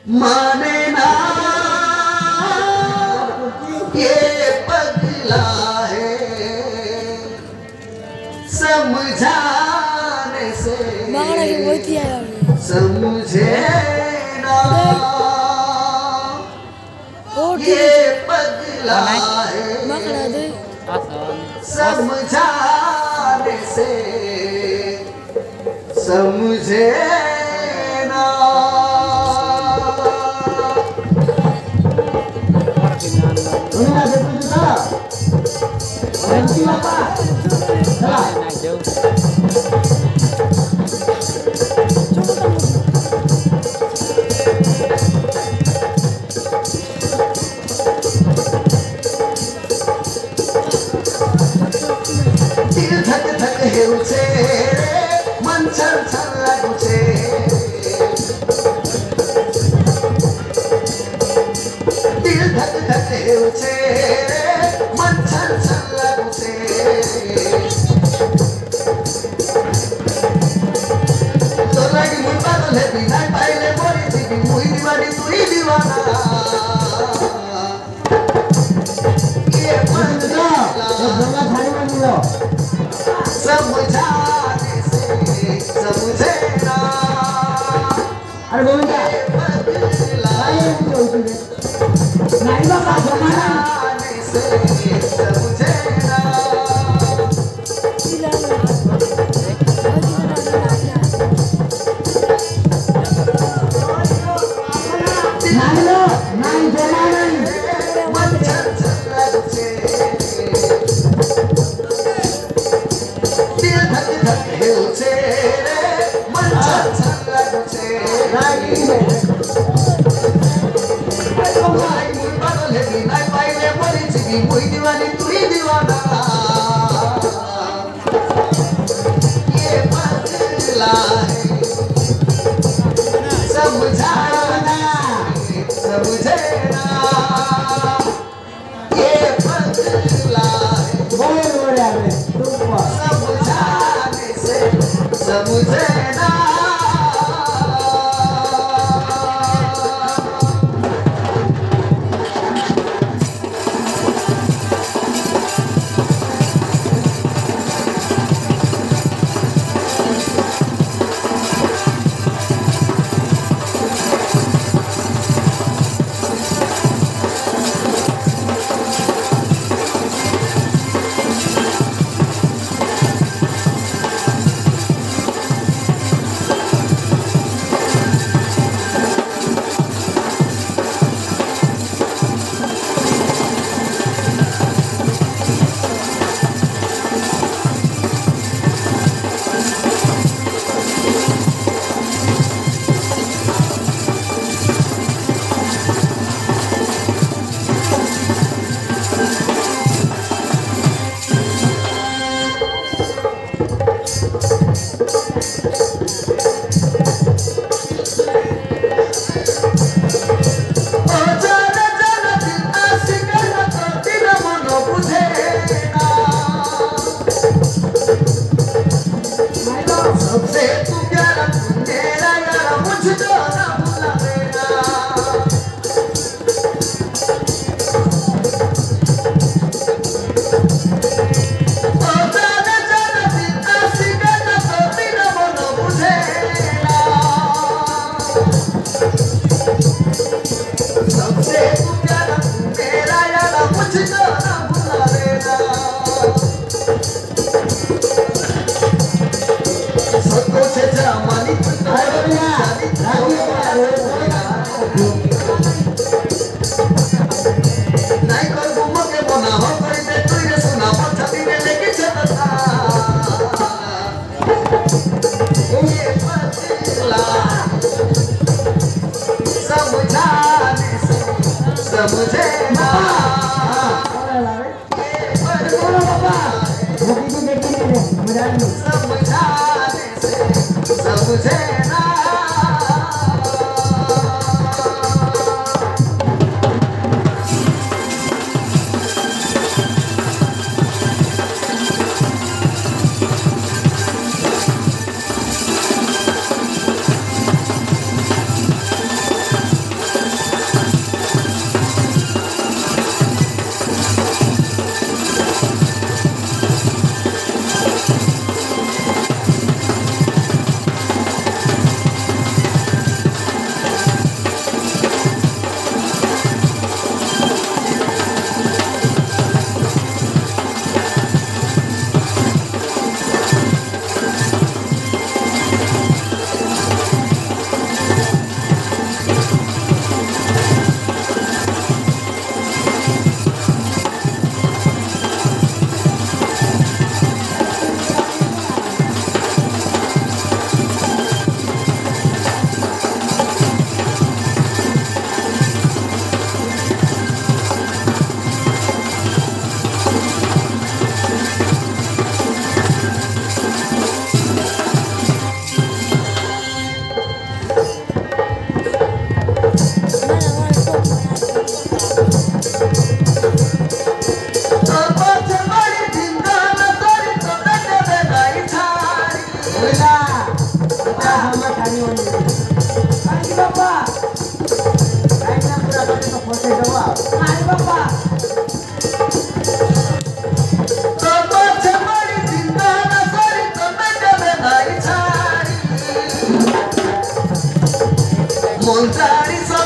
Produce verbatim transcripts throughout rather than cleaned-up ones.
माने ना ये पगला है समझाने से समझे ना ये पगला है समझाने से समझे ना दिल धक धक हेउछे मन छल छल लागुछे दिल धक धक हेउछे मन छल छल लागुछे तो लागि मुई पागल हे बिना पाइले मरि जिबी मुई दीवानी तुई दीवाना ये पगला गंगा थाली में मिलो समझाने से समझे ना अरे गोविंदा नहीं बाबा समझाने से समझे ना नहीं लो नहीं जना नहीं मन छल छल लागुछे दिल धक धक हेउछे मन छल छल लागुछे लागि भाई मुई पागल हे बिना पाइले मरि जिबी मुई दीवानी तुई दीवाना ये पगला है समझाना समझे ना ये पगला है बोल बोल आवे समझाने से समझे ना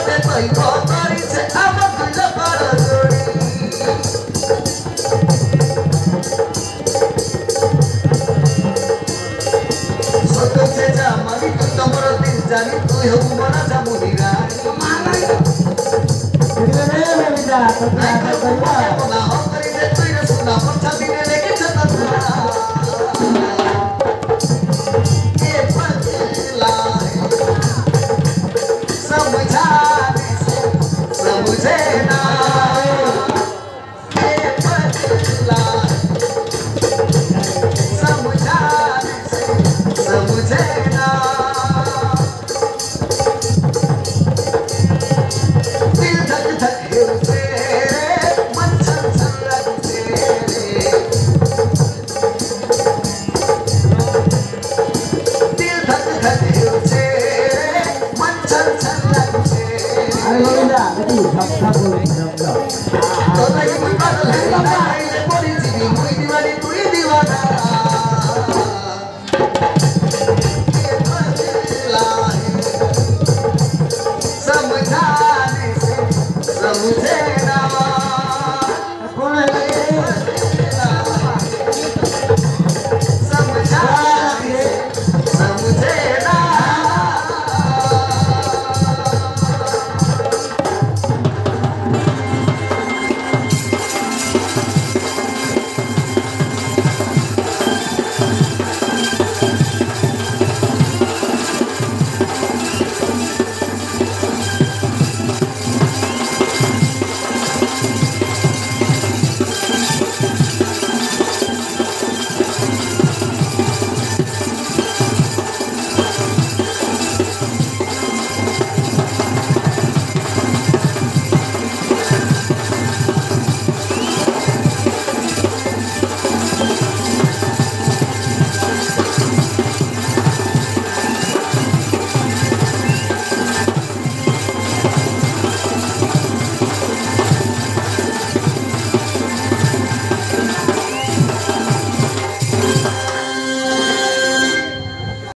ते तोई कोतरी से अब गुल पर जोड़ी सोतो से जा मरी तू तमरो दिन जानी तू हो मना जा मुदिरा माला इधर रे बेटा तो क्या करता ना हो करी दे तू ये सुना पछा दिन लेके चलता ये पगला समझा समझे ना ये पगला समझा समझे ना दिल धक धक हिलते मन छन छन लगते दिल धक धक हिलते मन छन छन लगते अरे गोविंदा itu धक धक बोल तो लगी कोई बात है नहीं ले बोली जीवी कोई दीवानी तू ही दीवाना ये बदला है समझाने से समझे